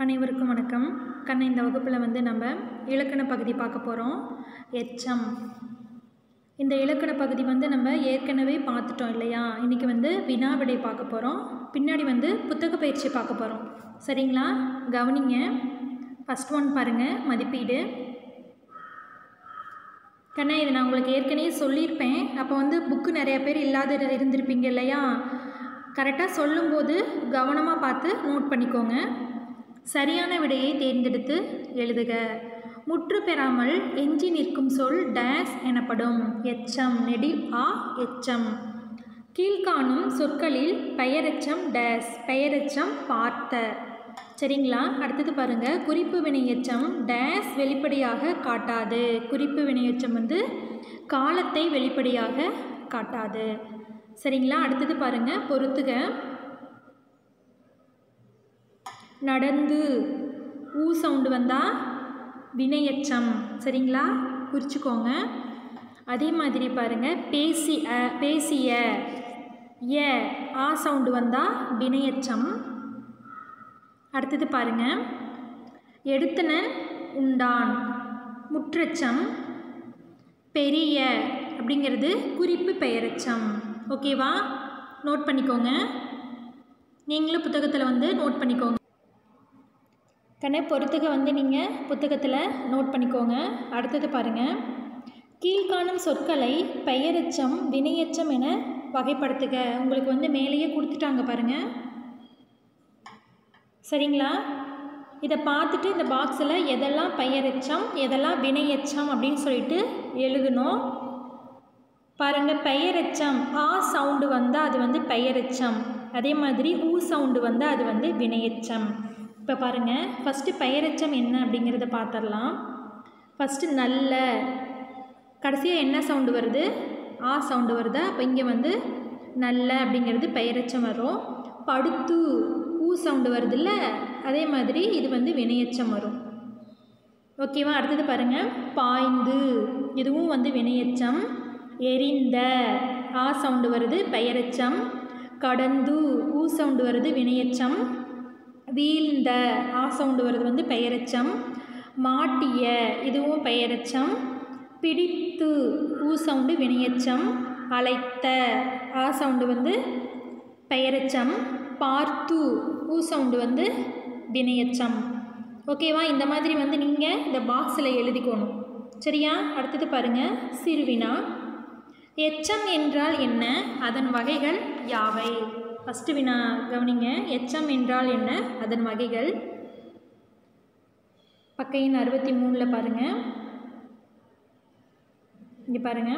அனைவருக்கும் வணக்கம். இந்த வகுப்பில் நம்ம இலக்கண பகுதி பார்க்க போகிறோம். எச்சம். இந்த இலக்கண பகுதி நம்ம ஏற்கனவே பார்த்துட்டோம் இல்லையா? இன்றைக்கி வினா விடை பார்க்க போகிறோம். பின்னாடி புத்தக பயிற்சி பார்க்க போகிறோம். சரிங்களா? கவனிங்க. ஃபஸ்ட் ஒன் பாருங்கள், மதிப்பீடு. இது நான் உங்களுக்கு ஏற்கனவே சொல்லியிருப்பேன். அப்போ புக்கு நிறைய பேர் இல்லாத இருந்திருப்பீங்க இல்லையா? கரெக்டாக சொல்லும்போது கவனமாக பார்த்து நோட் பண்ணிக்கோங்க. சரியான விடையை தேர்ந்தெடுத்து எழுதுக. முற்று பெறாமல் எஞ்சி நிற்கும் சொல் டேஸ் எனப்படும். எச்சம். நெடில் ஆ எச்சம். கீழ்காணும் சொற்களில் பெயரெச்சம் டேஸ். பெயரெச்சம் பார்த்த. சரிங்களா? அடுத்தது பாருங்கள், குறிப்பு வினையெச்சம் டேஸ் வெளிப்படையாக காட்டாது. குறிப்பு வினையெச்சம் காலத்தை வெளிப்படையாக காட்டாது. சரிங்களா? அடுத்தது பாருங்கள், பொறுத்துக. நடந்து ஊ சவுண்டு வந்தால் வினையெச்சம். சரிங்களா? குறிச்சிக்கோங்க. அதே மாதிரி பாருங்கள், பேசிய ஏ ஆ சவுண்டு வந்தால் வினையெச்சம். அடுத்தது பாருங்கள், எடுத்தன உண்டான் முற்றெச்சம். பெரிய அப்படிங்கிறது குறிப்பு பெயரெச்சம். ஓகேவா? நோட் பண்ணிக்கோங்க. நீங்களும் புத்தகத்தில் நோட் பண்ணிக்கோங்க. பொறுத்துக நீங்கள் புத்தகத்தில் நோட் பண்ணிக்கோங்க. அடுத்தது பாருங்கள், கீழ்காணும் சொற்களை பெயரெச்சம் வினையெச்சம் என வகைப்படுத்துக. உங்களுக்கு மேலேயே கொடுத்துட்டாங்க பாருங்கள். சரிங்களா? இதை பார்த்துட்டு இந்த பாக்ஸில் எதெல்லாம் பெயரெச்சம் எதெல்லாம் வினையெச்சம் அப்படின்னு சொல்லிட்டு எழுதணும். பாருங்கள், பெயரெச்சம் ஆ சவுண்டு வந்தால் அது பெயரெச்சம். அதே மாதிரி ஊ சவுண்டு வந்தால் அது வினையெச்சம். இப்போ பாருங்கள், ஃபஸ்ட்டு பெயரெச்சம் என்ன அப்படிங்கிறத பார்த்துடலாம். ஃபஸ்ட்டு நல்ல, கடைசியாக என்ன சவுண்டு வருது? ஆ சவுண்டு வருதா? அப்போ இங்கே நல்ல அப்படிங்கிறது பெயரெச்சம் வரும். படுத்து ஊ சவுண்டு வருதுல்ல, அதே மாதிரி இது வினையெச்சம் வரும். ஓகேவா? அடுத்தது பாருங்கள், பாய்ந்து இதுவும் வினையெச்சம். எரிந்த ஆ சவுண்டு வருது பெயரெச்சம். கடந்து ஊ சவுண்டு வருது வினையெச்சம். வீழ்ந்த ஆ சவுண்டு வருது பெயரெச்சம். மாட்டிய இதுவும் பெயரெச்சம். பிடித்து ஊ சவுண்டு வினையெச்சம். அழைத்த ஆ சவுண்டு பெயரெச்சம். பார்த்து ஊ சவுண்டு வினையெச்சம். ஓகேவா? இந்த மாதிரி நீங்கள் இந்த பாக்ஸில் எழுதிக்கணும். சரியா? அடுத்தது பாருங்கள், சிறுவினா. எச்சம் என்றால் என்ன? அதன் வகைகள் யாவை? ஃபஸ்ட்டு வினா கவனிங்க. எச்சம் என்றால் என்ன? அதன் வகைகள். பக்கையின் 63 பாருங்கள். இங்கே பாருங்கள்,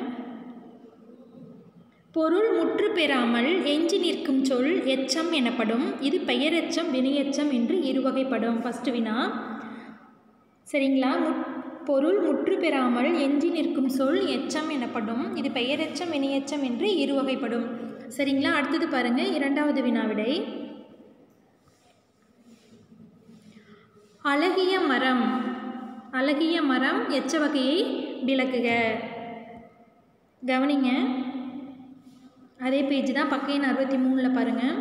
பொருள் முற்று பெறாமல் எஞ்சி நிற்கும் சொல் எச்சம் எனப்படும். இது பெயரெச்சம் வினையெச்சம் என்று இருவகைப்படும். ஃபஸ்ட்டு வினா. சரிங்களா? பொருள் முற்று பெறாமல் எஞ்சி நிற்கும் சொல் எச்சம் எனப்படும். இது பெயரெச்சம் வினையெச்சம் என்று இருவகைப்படும். சரிங்களா? அடுத்தது பாருங்கள், இரண்டாவது வினாவிடை. அழகிய மரம். அழகிய மரம் எச்ச வகையை விளக்குக. கவனிங்க. அதே பேஜ் தான், பக்கையின் 63 பாருங்கள்.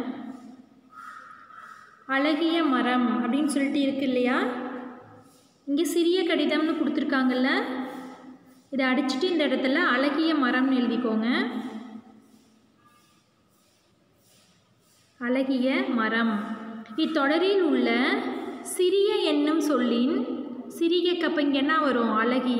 அழகிய மரம் அப்படின்னு சொல்லிட்டு இருக்கு இல்லையா? இங்கே சிறிய கடிதம்னு கொடுத்துருக்காங்கல்ல, இதை அடிச்சுட்டு இந்த இடத்துல அழகிய மரம்னு எழுதிக்கோங்க. அழகிய மரம். இத்தொடரில் உள்ள சிறிய என்னும் சொல்லின் சிறிய கப்ப இங்கே என்ன வரும்? அழகிய.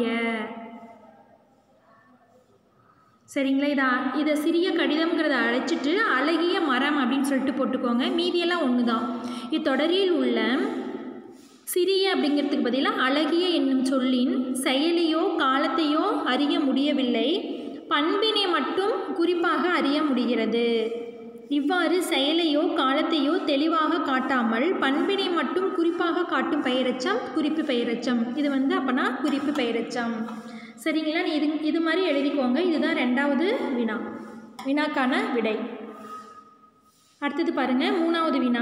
சரிங்களா? இதை சிறிய கடிதம்ங்கிறத அழைச்சிட்டு அழகிய மரம் அப்படின்னு சொல்லிட்டு போட்டுக்கோங்க. மீதியெல்லாம் ஒன்று தான். இத்தொடரில் உள்ள சிறிய அப்படிங்கிறதுக்கு பதிலாக அழகிய என்னும் சொல்லின் செயலையோ காலத்தையோ அறிய முடியவில்லை, பண்பினை மட்டும் குறிப்பாக அறிய முடிகிறது. இவ்வாறு செயலையோ காலத்தையோ தெளிவாக காட்டாமல் பண்பினை மட்டும் குறிப்பாக காட்டும் பெயரெச்சம் குறிப்பு பெயரெச்சம். இது அப்போனா குறிப்பு பெயரெச்சம். சரிங்களா? இது மாதிரி எழுதிக்கோங்க. இதுதான் ரெண்டாவது வினா, வினாக்கான விடை. அடுத்தது பாருங்கள், மூணாவது வினா.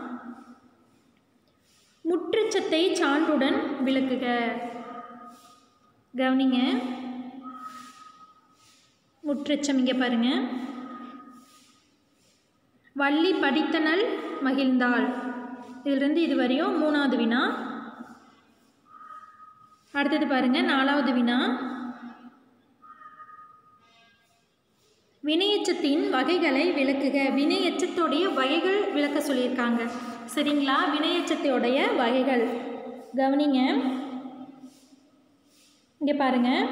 முற்றெச்சத்தை சான்றுடன் விளக்குக. கவனிங்க. முற்றெச்சம் இங்கே பாருங்கள். வள்ளி படித்தனள் மகிழ்ந்தாள். இதிலிருந்து இது வரையும் 3வது வினா. அடுத்தது பாருங்கள் 4வது வினா. வினையெச்சத்தின் வகைகளை விளக்குக. வினையெச்சத்தோடைய வகைகள் விளக்க சொல்லியிருக்காங்க. சரிங்களா? வினையெச்சத்தோடைய வகைகள் கவனிங்க. இங்கே பாருங்கள்,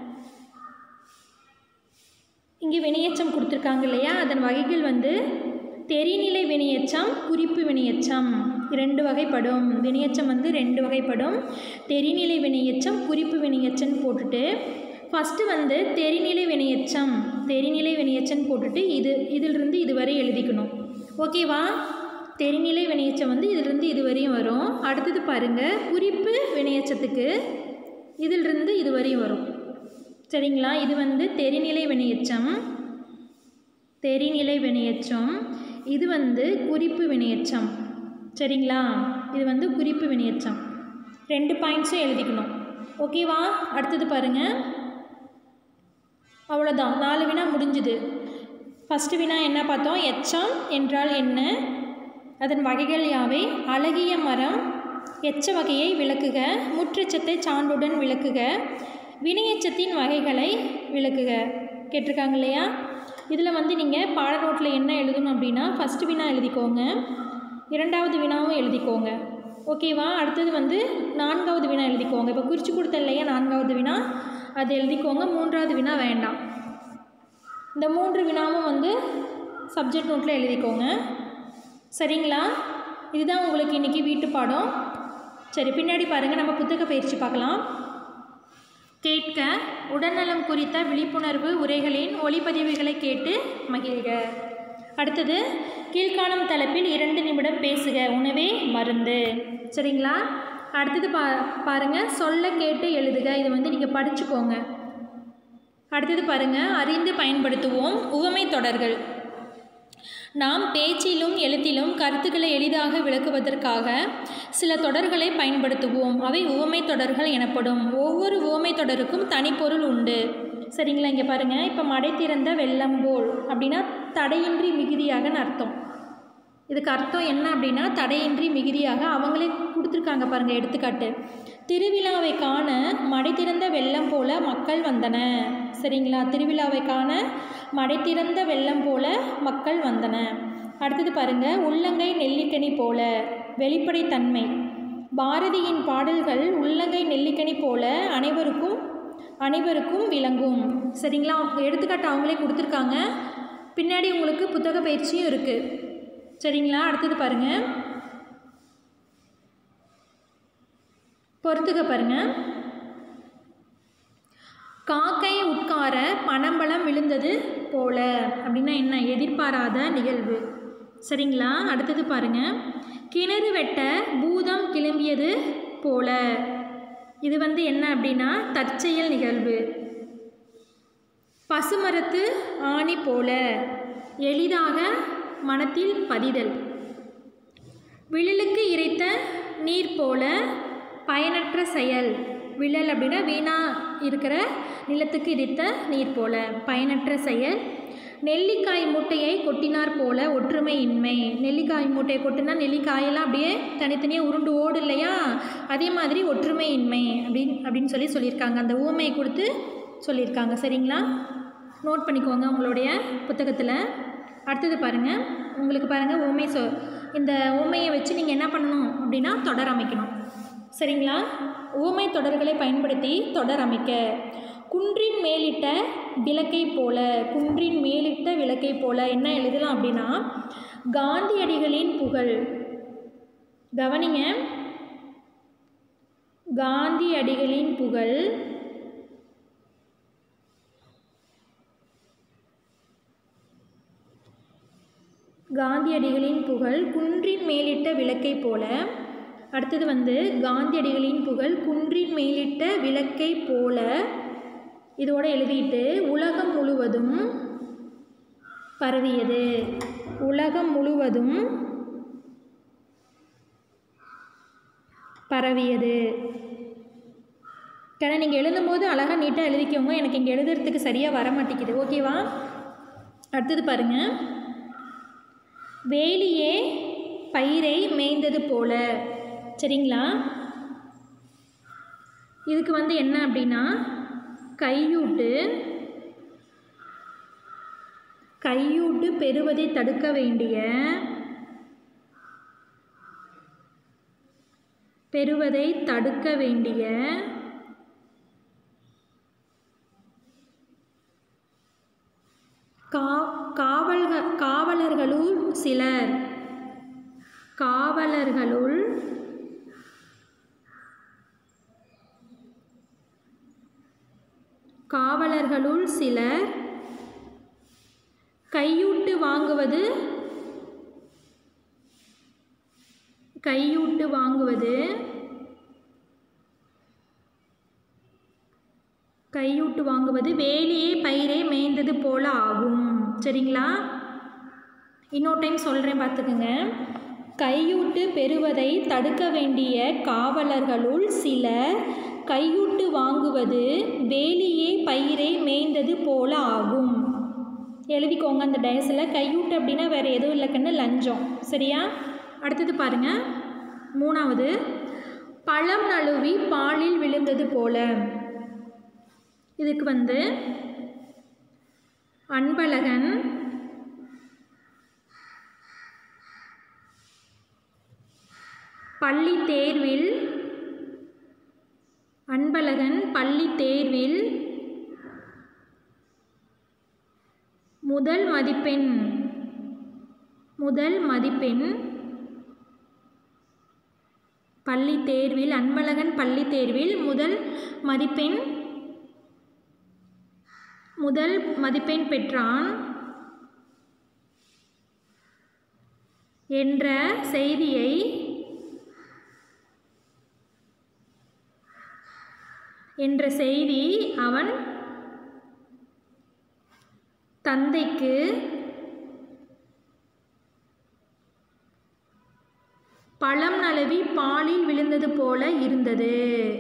இங்கே வினையெச்சம் கொடுத்துருக்காங்க இல்லையா? அதன் வகைகள் வந்து தெரிநிலை வினையெச்சம், குறிப்பு வினையெச்சம் 2 வகைப்படும். வினையெச்சம் வந்து 2 வகைப்படும். தெரிநிலை வினையெச்சம், குறிப்பு வினையெச்சம் போட்டுட்டு ஃபஸ்ட்டு வந்து தெரிநிலை வினையெச்சம் போட்டுட்டு இதிலிருந்து இதுவரை எழுதிக்கணும். ஓகேவா? தெரிநிலை வினையெச்சம் வந்து இதிலிருந்து இதுவரையும் வரும். அடுத்தது பாருங்கள், குறிப்பு வினையெச்சத்துக்கு இதிலிருந்து இதுவரையும் வரும். சரிங்களா? இது வந்து தெரிநிலை வினையெச்சம், இது வந்து குறிப்பு வினையெச்சம். சரிங்களா? இது வந்து குறிப்பு வினையெச்சம். 2 பாயிண்ட்ஸும் எழுதிக்கணும். ஓகேவா? அடுத்தது பாருங்கள், அவ்வளோதான். 4 வினா முடிஞ்சுது. ஃபஸ்ட்டு வினா என்ன பார்த்தோம்? எச்சம் என்றால் என்ன, அதன் வகைகள் யாவை, அழகிய மரம், எச்ச வகையை விளக்குக, முற்றெச்சத்தை சான்றுடன் விளக்குக, வினையெச்சத்தின் வகைகளை விளக்குக கேட்டிருக்காங்க இல்லையா? இதில் வந்து நீங்கள் பாட நோட்டில் என்ன எழுதணும் அப்படின்னா, ஃபஸ்ட்டு வினா எழுதிக்கோங்க, 2வது வினாவும் எழுதிக்கோங்க. ஓகேவா? அடுத்தது வந்து 4வது வினா எழுதிக்கோங்க. இப்போ குறித்து கொடுத்த இல்லையா 4வது வினா, அது எழுதிக்கோங்க. 3வது வினா வேண்டாம். இந்த 3 வினாவும் வந்து சப்ஜெக்ட் நோட்டில் எழுதிக்கோங்க. சரிங்களா? இதுதான் உங்களுக்கு இன்றைக்கி வீட்டு பாடம். சரி, பின்னாடி பாருங்கள், நம்ம புத்தக பயிற்சி பார்க்கலாம். கேட்க, உடல்நலம் குறித்த விழிப்புணர்வு உரைகளின் ஒளிப்பதிவுகளை கேட்டு மகிழ்க. அடுத்தது, கீழ்காணும் தலைப்பில் 2 நிமிடம் பேசுக, உணவே மருந்து. சரிங்களா? அடுத்தது பாருங்கள், சொல்ல கேட்டு எழுதுக. இது வந்து நீங்கள் படிச்சுக்கோங்க. அடுத்தது பாருங்கள், அறிந்து பயன்படுத்துவோம் உவமை தொடர்கள். நாம் பேச்சிலும் எழுத்திலும் கருத்துக்களை எளிதாக விளக்குவதற்காக சில தொடர்களை பயன்படுத்துவோம். அவை உவமை தொடர்கள் எனப்படும். ஒவ்வொரு உவமை தொடருக்கும் தனிப்பொருள் உண்டு. சரிங்களா? இங்கே பாருங்கள், இப்போ மடை திறந்த வெள்ளம் போல் அப்படின்னா தடையின்றி மிகுதியாகன்னு அர்த்தம். இதுக்கு அர்த்தம் என்ன அப்படின்னா தடையின்றி மிகுதியாக. அவங்களே கொடுத்துருக்காங்க பாருங்கள் எடுத்துக்காட்டு. திருவிழாவை காண மடை திறந்த வெள்ளம் போல மக்கள் வந்தன. சரிங்களா? திருவிழாவை காண மடை திறந்த வெள்ளம் போல மக்கள் வந்தன. அடுத்தது பாருங்கள், உள்ளங்கை நெல்லிக்கனி போல, வெளிப்படைத்தன்மை. பாரதியின் பாடல்கள் உள்ளங்கை நெல்லிக்கனி போல அனைவருக்கும் விளங்கும். சரிங்களா? எடுத்துக்காட்டு அவங்களே கொடுத்துருக்காங்க. பின்னாடி உங்களுக்கு புத்தக பயிற்சியும் இருக்குது. சரிங்களா? அடுத்தது பாருங்கள், பொறுத்துக்க பாருங்கள். காக்கை உட்கார பனம்பழம் விழுந்தது போல அப்படின்னா என்ன? எதிர்பாராத நிகழ்வு. சரிங்களா? அடுத்தது பாருங்கள், கிணறு வெட்ட பூதம் கிளம்பியது போல. இது வந்து என்ன அப்படின்னா தற்செயல் நிகழ்வு. பசுமரத்து ஆணி போல, எளிதாக மனத்தில் பதிதல். விழலுக்கு இறைத்த நீர் போல, பயனற்ற செயல். விழல் அப்படின்னா வீணா இருக்கிற நிலத்துக்கு இறைத்த நீர் போல, பயனற்ற செயல். நெல்லிக்காய் மூட்டையை கொட்டினார் போல, ஒற்றுமையின்மை. நெல்லிக்காய் மூட்டையை கொட்டினா நெல்லிக்காயெல்லாம் அப்படியே தனித்தனியாக உருண்டு ஓடு இல்லையா? அதே மாதிரி ஒற்றுமையின்மை அப்படின்னு சொல்லியிருக்காங்க. அந்த ஊமையை கொடுத்து சொல்லியிருக்காங்க. சரிங்களா? நோட் பண்ணிக்கோங்க உங்களுடைய புத்தகத்தில். அடுத்தது பாருங்கள், உங்களுக்கு பாருங்கள் ஊமை இந்த ஊமையை வச்சு நீங்கள் என்ன பண்ணணும் அப்படின்னா தொடர் அமைக்கணும். சரிங்களா? ஊமை தொடர்களை பயன்படுத்தி தொடர் அமைக்க. குன்றின் மேலிட்ட விளக்கை போல, குன்றின் மேலிட்ட விளக்கை போல என்ன எழுதலாம் அப்படின்னா காந்தியடிகளின் புகழ். கவனிங்க, காந்தியடிகளின் புகழ் காந்தியடிகளின் புகழ் குன்றின் மேலிட்ட விளக்கை போல. அடுத்தது வந்து காந்தியடிகளின் புகழ் குன்றின் மேலிட்ட விளக்கை போல இதோடு எழுதிட்டு உலகம் முழுவதும் பரவியது. உலகம் முழுவதும் பரவியது. ஏன்னா நீங்கள் எழுதும்போது அழகாக நீட்டாக எழுதிக்கோங்க. எனக்கு இங்கே எழுதுறதுக்கு சரியாக வர மாட்டேங்குது. ஓகேவா? அடுத்தது பாருங்கள், வேலியே பயிரை மேய்ந்தது போல. சரிங்களா? இதுக்கு வந்து என்ன அப்படின்னா கையூட்டு பெறுவதை தடுக்க வேண்டிய காவலர்களுள் சிலர் கையூட்டு வாங்குவது வேலியே பயிரை மேய்ந்தது போல ஆகும். சரிங்களா? இன்னொரு டைம் சொல்கிறேன், பார்த்துக்குங்க. கையூட்டு பெறுவதை தடுக்க வேண்டிய காவலர்களுள் சிலர் கையூட்டு வாங்குவது வேலியே பயிரை மேய்ந்தது போல ஆகும். எழுதிக்கோங்க அந்த டயஸில். கையூட்டு அப்படின்னா வேறு எதுவும் இல்லைக்கன்னு லஞ்சம். சரியா? அடுத்தது பாருங்கள், 3வது பழம் நழுவி பாலில் விழுந்தது போல. இதுக்கு வந்து அன்பழகன் பள்ளி தேர்வில் முதல் மதிப்பெண் அன்பழகன் பள்ளி தேர்வில் முதல் மதிப்பெண் பெற்றான் என்ற செய்தி அவன் தந்தைக்கு பழம் நழுவி பாலில் விழுந்தது போல இருந்தது.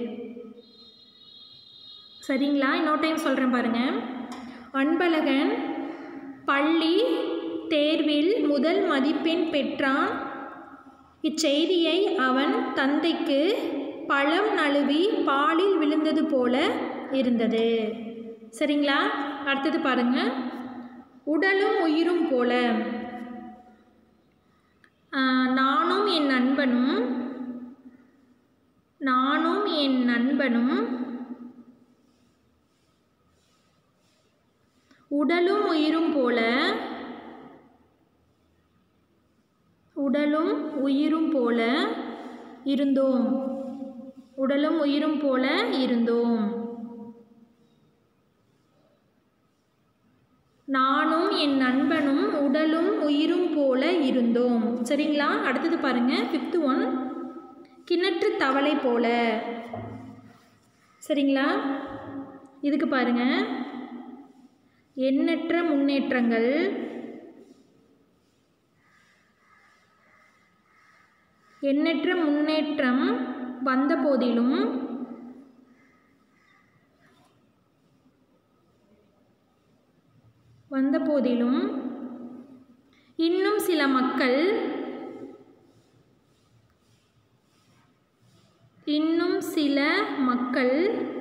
சரிங்களா? இன்னொரு டைம் சொல்கிறேன் பாருங்கள். அன்பழகன் பள்ளி தேர்வில் முதல் மதிப்பெண் பெற்றான். இச்செய்தியை அவன் தந்தைக்கு பழம் நழுவி பாலில் விழுந்தது போல இருந்தது. சரிங்களா? அடுத்தது பாருங்கள், உடலும் உயிரும் போல. நானும் என் நண்பனும் உடலும் உயிரும் போல இருந்தோம். நானும் என் நண்பனும் உடலும் உயிரும் போல இருந்தோம். சரிங்களா? அடுத்தது பாருங்கள், 5th one கிணற்று தவளை போல. சரிங்களா? இதுக்கு பாருங்கள், எண்ணற்ற முன்னேற்றம் வந்த போதிலும் இன்னும் சில மக்கள்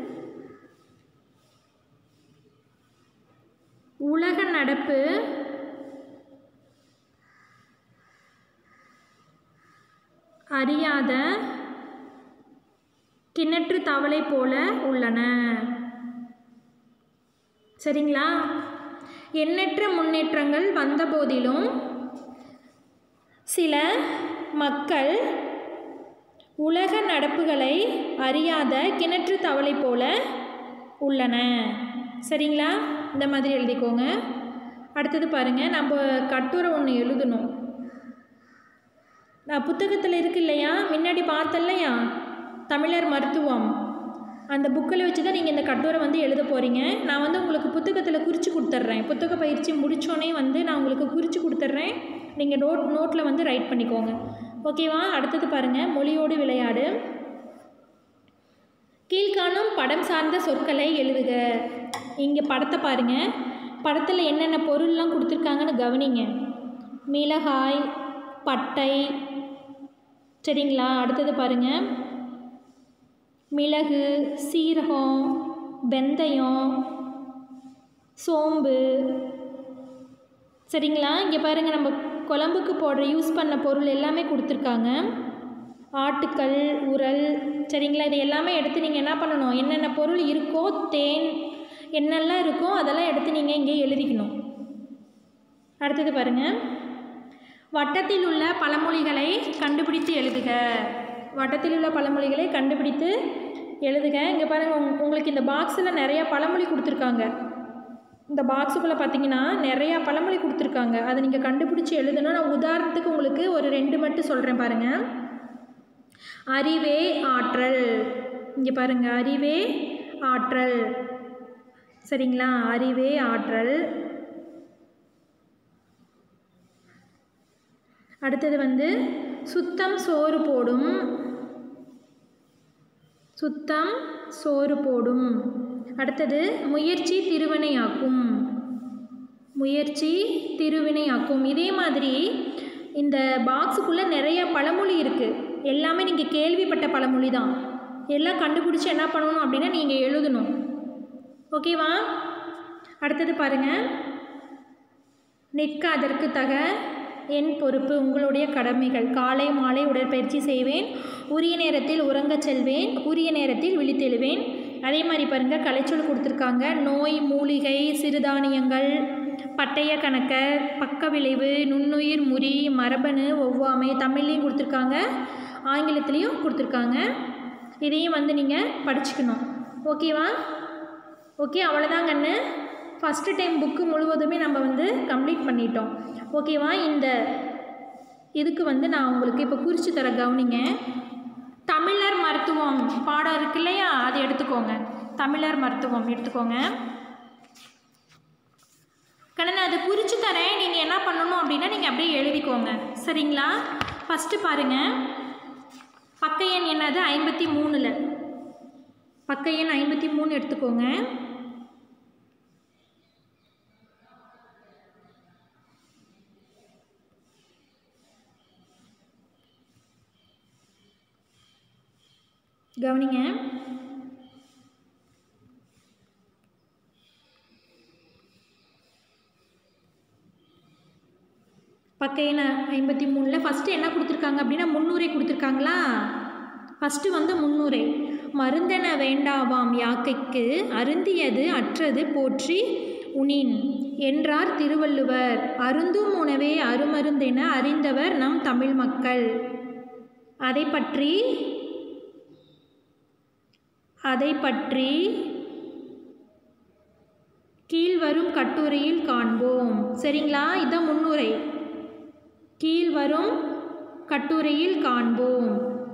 உலக நடப்பு அறியாத கிணற்று தவளை போல உள்ளன. சரிங்களா? எண்ணற்ற முன்னேற்றங்கள் வந்தபோதிலும் சில மக்கள் உலக நடப்புகளை அறியாத கிணற்று தவளை போல உள்ளன. சரிங்களா? இந்த மாதிரி எழுதிக்கோங்க. அடுத்தது பாருங்கள், நம்ம கட்டுரை ஒன்று எழுதணும். நான் புத்தகத்தில் இருக்கு இல்லையா, முன்னாடி பார்த்தல்லையா தமிழர் மருத்துவம், அந்த புக்கில் வச்சு தான் நீங்கள் இந்த கட்டுரை வந்து எழுத போகிறீங்க. நான் வந்து உங்களுக்கு புத்தகத்தில் குறித்து கொடுத்துட்றேன். புத்தக பயிற்சி முடித்தோடனே வந்து நான் உங்களுக்கு குறித்து கொடுத்துட்றேன். நீங்கள் நோட்டில் வந்து ரைட் பண்ணிக்கோங்க. ஓகேவா? அடுத்தது பாருங்கள், மொழியோடு விளையாடு. கீழ்காணும் படம் சார்ந்த சொற்களை எழுதுக. இங்கே படத்தை பாருங்கள். படத்தில் என்னென்ன பொருள்லாம் கொடுத்துருக்காங்கன்னு கவனிங்க. மிளகாய், பட்டை, சரிங்களா. அடுத்தது பாருங்கள், மிளகு, சீரகம், வெந்தயம், சோம்பு, சரிங்களா. இங்கே பாருங்கள், நம்ம குழம்புக்கு போடுற யூஸ் பண்ண பொருள் எல்லாமே கொடுத்துருக்காங்க. ஆட்டுக்கல், உரல், சரிங்களா. இது எல்லாமே எடுத்து நீங்கள் என்ன பண்ணணும், என்னென்ன பொருள் இருக்கோ, தேன் என்னெல்லாம் இருக்கோ அதெல்லாம் எடுத்து நீங்கள் இங்கே எழுதிக்கணும். அடுத்தது பாருங்கள், வட்டத்தில் உள்ள பழமொழிகளை கண்டுபிடித்து எழுதுக. வட்டத்தில் உள்ள பழமொழிகளை கண்டுபிடித்து எழுதுக. இங்கே பாருங்கள், உங்களுக்கு இந்த பாக்ஸில் நிறையா பழமொழி கொடுத்துருக்காங்க. இந்த பாக்ஸுக்குள்ளே பார்த்தீங்கன்னா நிறையா பழமொழி கொடுத்துருக்காங்க. அதை நீங்கள் கண்டுபிடிச்சி எழுதணும். நான் உதாரணத்துக்கு உங்களுக்கு ஒரு 2 மட்டும் சொல்கிறேன் பாருங்கள். அறிவே ஆற்றல். இங்கே பாருங்கள், அறிவே ஆற்றல், சரிங்களா. அறிவே ஆற்றல். அடுத்தது வந்து சுத்தம் சோறு போடும். சுத்தம் சோறு போடும். அடுத்தது முயற்சி திருவினையாக்கும். முயற்சி திருவினையாக்கும். இதே மாதிரி இந்த பாக்ஸுக்குள்ளே நிறைய பழமொழி இருக்குது. எல்லாமே நீங்கள் கேள்விப்பட்ட பழமொழி தான். எல்லாம் கண்டுபிடிச்சி என்ன பண்ணணும் அப்படின்னா நீங்கள் எழுதணும். ஓகேவா. அடுத்தது பாருங்கள், நிற்க அதற்கு தக என் பொறுப்பு, உங்களுடைய கடமைகள். காலை மாலை உடற்பயிற்சி செய்வேன், உரிய நேரத்தில் உறங்கச் செல்வேன், உரிய நேரத்தில் விழித்தெழுவேன். அதே மாதிரி பாருங்கள், கலைச்சொல் கொடுத்துருக்காங்க. நோய், மூலிகை, சிறுதானியங்கள், பட்டய கணக்கர், பக்க விளைவு, நுண்ணுயிர் முறி, மரபணு, ஒவ்வாமை. தமிழ்லேயும் கொடுத்துருக்காங்க, ஆங்கிலத்துலேயும் கொடுத்துருக்காங்க. இதையும் வந்து நீங்கள் படிச்சுக்கணும். ஓகேவா. ஓகே, அவ்வளோதாங்கன்னு ஃபஸ்ட்டு டைம் புக்கு முழுவதுமே நம்ம வந்து கம்ப்ளீட் பண்ணிட்டோம். ஓகேவா. இந்த இதுக்கு வந்து நான் உங்களுக்கு இப்போ குறித்து தர கவனிங்க. தமிழர் மருத்துவம் பாடம் இருக்கு இல்லையா, அது எடுத்துக்கோங்க. தமிழர் மருத்துவம் எடுத்துக்கோங்க. நான் அதை குறித்து தரேன், நீங்கள் என்ன பண்ணணும் அப்படின்னா நீங்கள் அப்படியே எழுதிக்கோங்க, சரிங்களா. ஃபஸ்ட்டு பாருங்கள், பக்க எண் என்னது 53. பக்க எண் 53 எடுத்துக்கோங்க. கவனிங்க. பக்க எண் 53 ஃபஸ்ட்டு என்ன கொடுத்துருக்காங்க அப்படின்னா முன்னுரை கொடுத்துருக்காங்களா. ஃபஸ்ட்டு வந்து முன்னுரை. மருந்தென வேண்டாவாம் யாக்கைக்கு அருந்தியது அற்றது போற்றி உணின் என்றார் திருவள்ளுவர். அருந்தும் உணவே அருமருந்தென அறிந்தவர் நம் தமிழ் மக்கள். அதை பற்றி கீழ்வரும் கட்டுரையில் காண்போம். சரிங்களா. இதுதான் முன்னுரை. கீழ்வரும் கட்டுரையில் காண்போம்.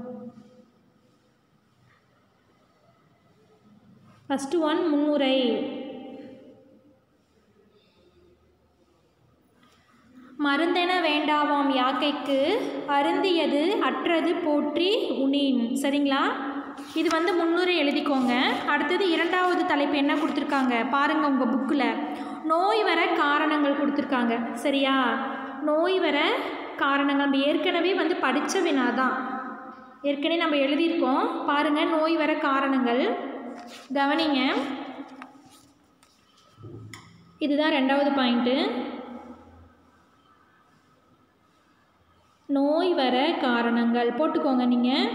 ஃபஸ்ட்டு ஒன் முன்னுரை. மருந்தென வேண்டாவாம் யாக்கைக்கு அருந்தியது அற்றது போற்றி உணின். சரிங்களா. இது வந்து முன்னுரை எழுதிக்கோங்க. அடுத்தது இரண்டாவது தலைப்பு என்ன கொடுத்துருக்காங்க பாருங்கள் உங்கள் புக்கில். நோய் வர காரணங்கள் கொடுத்துருக்காங்க. சரியா. நோய் வர காரணங்கள் நம்ம ஏற்கனவே வந்து படித்த வினாதான், ஏற்கனவே நம்ம எழுதியிருக்கோம். பாருங்கள், நோய் வர காரணங்கள். கவனிங்க, இதுதான் ரெண்டாவது பாயிண்ட்டு. நோய் வர காரணங்கள் போட்டுக்கோங்க நீங்கள்.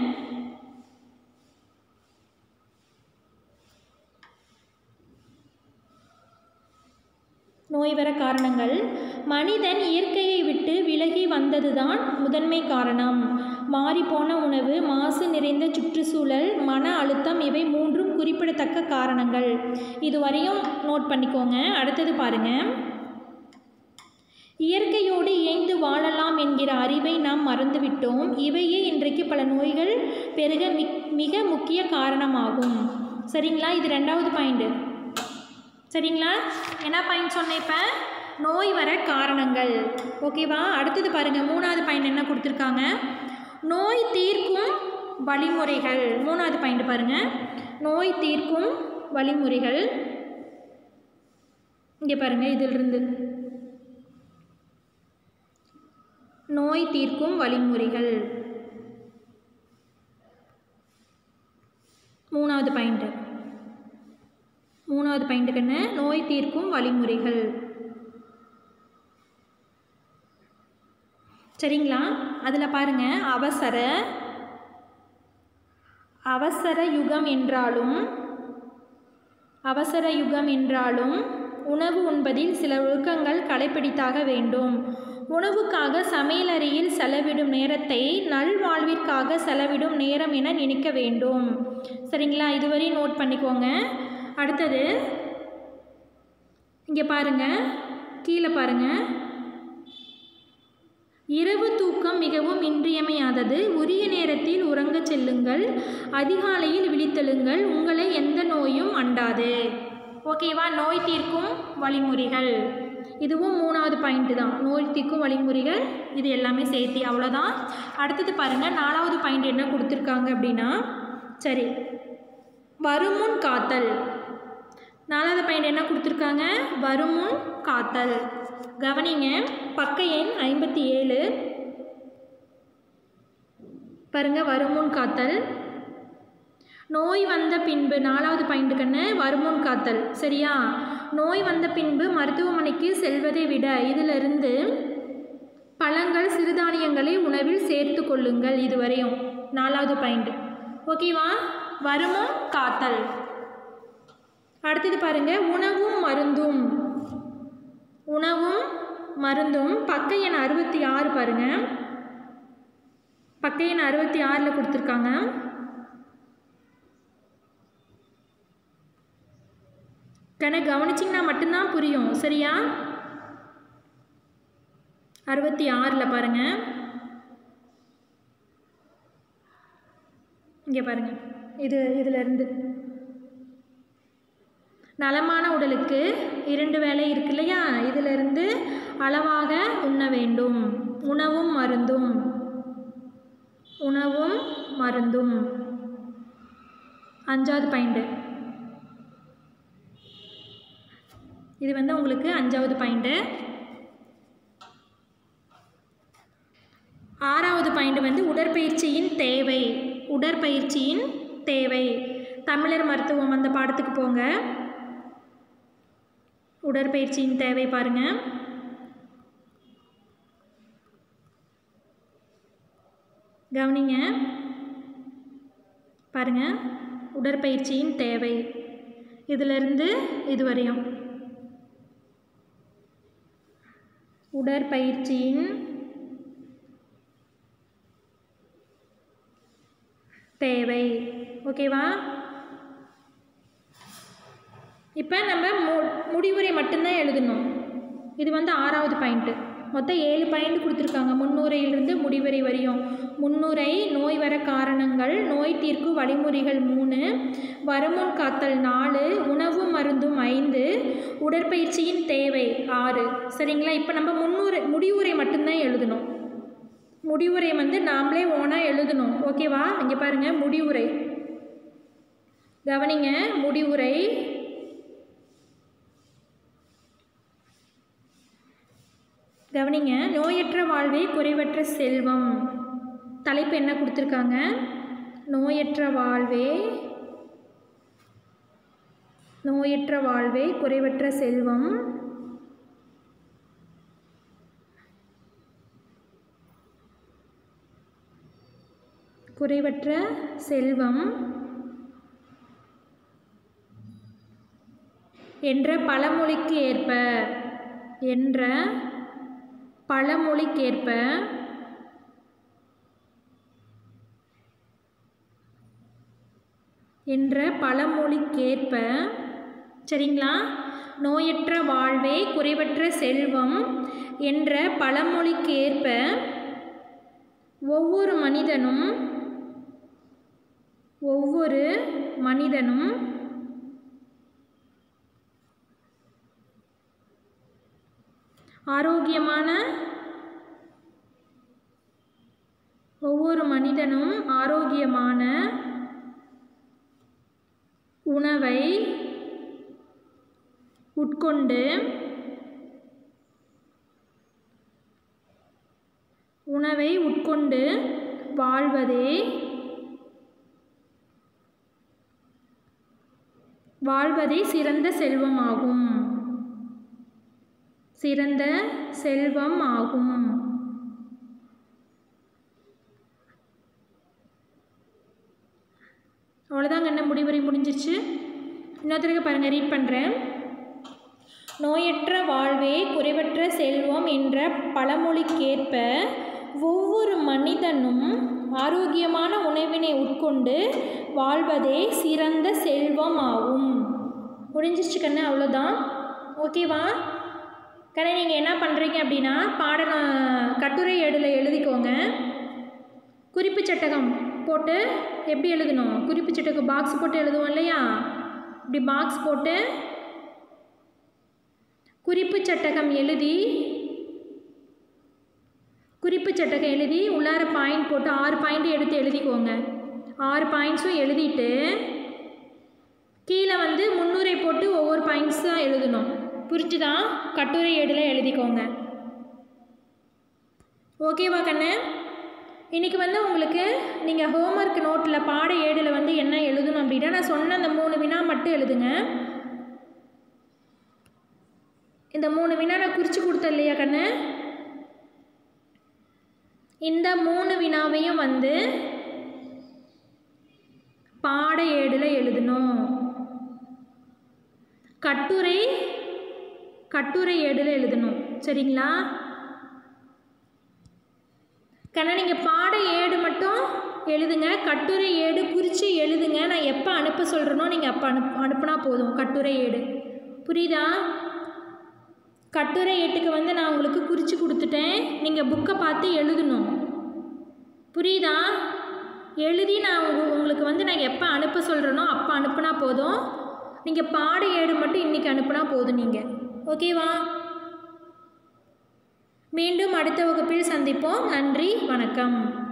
நோய் வர காரணங்கள். மனிதன் இயற்கையை விட்டு விலகி வந்ததுதான் முதன்மை காரணம். மாறிப்போன உணவு, மாசு நிறைந்த சுற்றுச்சூழல், மன அழுத்தம், இவை மூன்றும் குறிப்பிடத்தக்க காரணங்கள். இதுவரையும் நோட் பண்ணிக்கோங்க. அடுத்தது பாருங்கள். இயற்கையோடு இயைந்து வாழலாம் என்கிற அறிவை நாம் மறந்துவிட்டோம். இவையே இன்றைக்கு பல நோய்கள் பெருக மிக முக்கிய காரணமாகும். சரிங்களா. இது ரெண்டாவது பாயிண்ட்டு. சரிங்களா. என்ன பாயிண்ட் சொன்னேன் இப்போ? நோய் வர காரணங்கள். ஓகேவா. அடுத்தது பாருங்கள், மூணாவது பாயிண்ட் என்ன கொடுத்துருக்காங்க. நோய் தீர்க்கும் வழிமுறைகள். மூணாவது பாயிண்ட் பாருங்கள், நோய் தீர்க்கும் வழிமுறைகள். இங்கே பாருங்கள், இதிலிருந்து நோய் தீர்க்கும் வழிமுறைகள். மூணாவது பாயிண்ட்டுக்கு என்ன? நோய் தீர்க்கும் வழிமுறைகள். சரிங்களா? அதில் பாருங்கள், அவசர யுகம் என்றாலும் உணவு உண்பதில் சில ஒழுக்கங்கள் கடைப்பிடித்தாக வேண்டும். உணவுக்காக சமையலறையில் செலவிடும் நேரத்தை நல்வாழ்விற்காக செலவிடும் நேரம் என நினைக்க வேண்டும். சரிங்களா? இதுவரை நோட் பண்ணிக்கோங்க. அடுத்தது இங்கே பாருங்கள், கீழே பாருங்கள். இரவு தூக்கம் மிகவும் இன்றியமையாதது. உரிய நேரத்தில் உறங்கச் செல்லுங்கள். அதிகாலையில் விழித்தெழுங்கள். உங்களை எந்த நோயும் அண்டாது. ஓகேவா? நோய் தீர்க்கும் வழிமுறைகள். இதுவும் மூணாவது பாயிண்ட்டு தான். நோய் தீர்க்கும் வழிமுறைகள் இது எல்லாமே சேர்த்தி. அவ்வளோதான். அடுத்தது பாருங்கள், நாலாவது பாயிண்ட் என்ன கொடுத்துருக்காங்க அப்படின்னா, சரி, வருமுன் காத்தல். நாலாவது பாயிண்ட் என்ன கொடுத்துருக்காங்க? வருமுன் காத்தல். கவனிங்க, பக்க எண் 57 பாருங்கள். வருமுன் காத்தல். நோய் வந்த பின்பு, நாலாவது பாயிண்ட்டுக்குன்னு வருமுன் காத்தல். சரியா? நோய் வந்த பின்பு மருத்துவமனைக்கு செல்வதை விட இதிலிருந்து பழங்கள் சிறுதானியங்களை உணவில் சேர்த்து கொள்ளுங்கள். இதுவரையும் நாலாவது பாயிண்ட். ஓகேவா? வருமுன் காத்தல். அடுத்தது பாருங்கள், உணவும் மருந்தும் பக்க எண் 66 பாருங்கள். பக்க எண் 66 கொடுத்துருக்காங்க. கவனிச்சிங்கன்னா மட்டும்தான் புரியும். சரியா? 66 பாருங்கள். இங்கே பாருங்கள், இதிலிருந்து நலமான உடலுக்கு 2 வேளை இருக்கு இல்லையா? இதிலிருந்து அளவாக உண்ண வேண்டும். உணவும் மருந்தும். 5வது பாயிண்ட்டு. இது உங்களுக்கு 5வது பாயிண்ட்டு. 6வது பாயிண்ட் உடற்பயிற்சியின் தேவை. தமிழர் மருத்துவம் அந்த பாடத்துக்கு போங்க. உடற்பயிற்சியின் தேவை பாருங்கள். கவனிங்க பாருங்கள், உடற்பயிற்சியின் தேவை இதிலிருந்து இதுவரையும். உடற்பயிற்சியின் தேவை. ஓகேவா? இப்போ நம்ம முடிவுரை மட்டும்தான் எழுதணும். இது 6வது பாயிண்ட்டு. மொத்தம் 7 பாயிண்ட் கொடுத்துருக்காங்க. முன்னுரையிலிருந்து முடிவுரை வரையும். முன்னுரை, நோய் வர காரணங்கள், நோய் தீர்க்கும் வழிமுறைகள் 3, வருமுன் காத்தல் 4, உணவும் மருந்தும் 5, உடற்பயிற்சியின் தேவை 6. சரிங்களா? இப்போ நம்ம முடிவுரை மட்டும்தான் எழுதணும். முடிவுரை நாமளே ஓனாக எழுதணும். ஓகேவா? இங்கே பாருங்கள், முடிவுரை. கவனிங்க, முடிவுரை. கவனிங்க, நோயற்ற வாழ்வே குறைவற்ற செல்வம். தலைப்பு என்ன கொடுத்துருக்காங்க? நோயற்ற வாழ்வே குறைவற்ற செல்வம். குறைவற்ற செல்வம் என்ற பழமொழிக்கேற்ப சரிங்களா? நோயற்ற வாழ்வே குறைவற்ற செல்வம் என்ற பழமொழிக்கேற்ப ஒவ்வொரு மனிதனும் ஆரோக்கியமான உணவை உட்கொண்டு உணவை உட்கொண்டு வாழ்வதே சிறந்த செல்வமாகும். சிறந்த செல்வம் ஆகும். அவ்வளோதாங்க, என்ன முடிவுரை முடிஞ்சிருச்சு. இன்னொருத்தருக்கு பாருங்கள், ரீட் பண்ணுறேன். நோயற்ற வாழ்வே குறைவற்ற செல்வம் என்ற பழமொழிக்கேற்ப ஒவ்வொரு மனிதனும் ஆரோக்கியமான உணவினை உட்கொண்டு வாழ்வதே சிறந்த செல்வம் ஆகும். முடிஞ்சிருச்சு கண்ணு, அவ்வளோதான். ஓகேவா கண்ணு? நீங்கள் என்ன பண்ணுறீங்க அப்படின்னா, கட்டுரை ஏடில் எழுதிக்கோங்க. குறிப்பு சட்டகம் போட்டு எப்படி எழுதணும்? குறிப்பு சட்டகம் பாக்ஸ் போட்டு எழுதுவோம் இல்லையா? இப்படி பாக்ஸ் போட்டு குறிப்பு சட்டகம் எழுதி உள்ளார பாயிண்ட் போட்டு 6 பாயிண்ட் எடுத்து எழுதிக்கோங்க. 6 பாயிண்ட்ஸும் எழுதிட்டு கீழே வந்து முன்னுரை போட்டு ஒவ்வொரு பாயிண்ட்ஸ் தான் எழுதணும். புரிஞ்சுதா? கட்டுரை ஏடில் எழுதிக்கோங்க. ஓகேவா கண்ணு? இன்றைக்கி வந்து உங்களுக்கு நீங்கள் ஹோம்ஒர்க் நோட்டில் பாட ஏடில் வந்து என்ன எழுதணும் அப்படின்னா, நான் சொன்ன அந்த 3 வினா மட்டும் எழுதுங்க. இந்த 3 வினா நான் குறித்து கொடுத்தேன் இல்லையா கண்ணு? இந்த 3 வினாவையும் வந்து பாட ஏடில் எழுதணும். கட்டுரை ஏடில் எழுதணும். சரிங்களா கண்ணா? நீங்கள் பாட ஏடு மட்டும் எழுதுங்க, கட்டுரை ஏடு குறித்து எழுதுங்க. நான் எப்போ அனுப்ப சொல்கிறேனோ நீங்கள் அப்போ அனுப்புனா போதும். கட்டுரை ஏடு புரியுதா? கட்டுரை ஏட்டுக்கு வந்து நான் உங்களுக்கு குறித்து கொடுத்துட்டேன். நீங்கள் புக்கை பார்த்து எழுதணும். புரியுதா? எழுதி நான் உங்களுக்கு வந்து நான் எப்போ அனுப்ப சொல்கிறேனோ அப்போ அனுப்புனா போதும். நீங்கள் பாட ஏடு மட்டும் இன்றைக்கி அனுப்புனா போதும் நீங்கள். ஓகேவா? மீண்டும் அடுத்த வகுப்பில் சந்திப்போம். நன்றி, வணக்கம்.